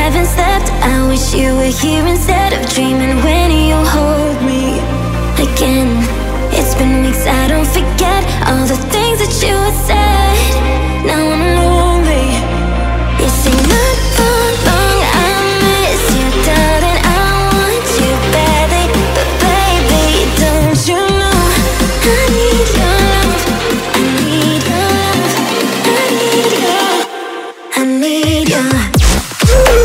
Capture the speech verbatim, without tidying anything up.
haven't slept. I wish you were here instead of dreaming when you hold me again. It's been weeks, I don't forget all the things that you had said. Now I'm lonely. You say not for long, I miss you, darling. I want you badly, but baby, don't you know I need your love, I need your love, I need your, I need your.